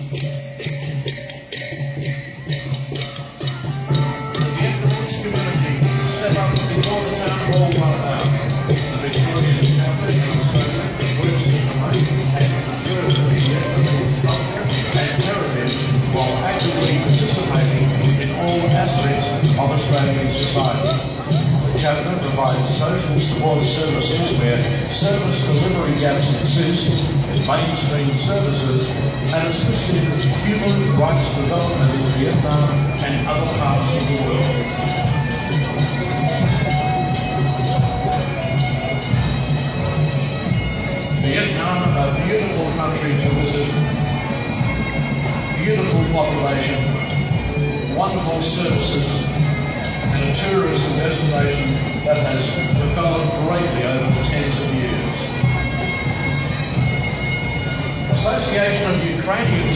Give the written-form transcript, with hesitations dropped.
Vietnamese community step up before the town hall one hour. The Victorian Catholic works to promote and preserve the Vietnamese culture and heritage while actively participating in all aspects of Australian society. The chapter provides social support services where service delivery gaps exist, mainstream services, and assist in human rights development in Vietnam and other parts of the world. Vietnam, a beautiful country to visit, beautiful population, wonderful services, and a tourism destination that has developed greatly over the tens of years. Association of Ukrainian